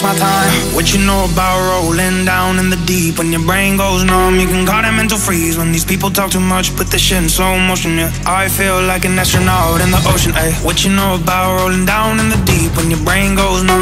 takes my time. What you know about rolling down in the deep? When your brain goes numb, you can call it mental freeze. When these people talk too much, put this shit in slow motion, yeah. I feel like an astronaut in the ocean, ayy. What you know about rolling down in the deep? When your brain goes numb,